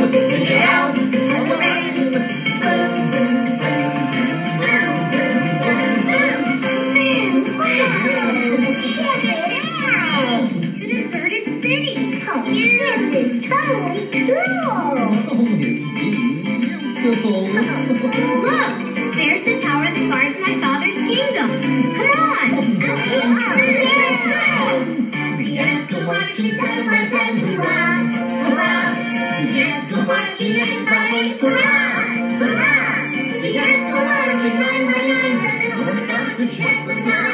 Get out of the rain. Check it out! It's a deserted city. Oh, this is totally cool. Oh, it's beautiful. Look, there's the tower that guards my father's kingdom. Come on. Let's go. The ants go marching side by side. Hurrah, hurrah. The ants go marching 8 by 8. Hurrah, hurrah. The ants go marching 9 by 9. No one stops to check the time.